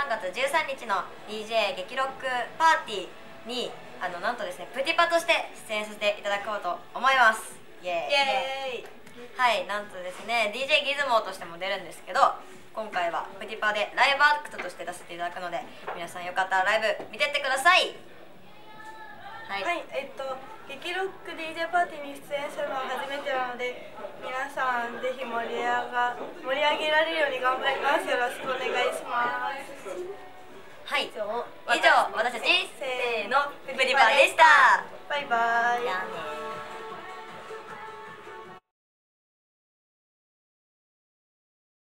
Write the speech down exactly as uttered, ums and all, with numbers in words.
さんがつじゅうさんにちの ディージェー 激ロックパーティーにあのなんとですねプティパとして出演させていただこうと思います。イエーイ。はい、なんとですね ディージェー ギズモーとしても出るんですけど、今回はプティパでライブアクトとして出させていただくので、皆さんよかったらライブ見てってください。 はい、はい、えっと激ロック ディージェー パーティーに出演するのは初めてなので、皆さんぜひ盛り上が盛り上げられるように頑張ります。よろしくお願いします。 はい、以上私たちせーのプティパでした。 バイバイ。 じゃあね。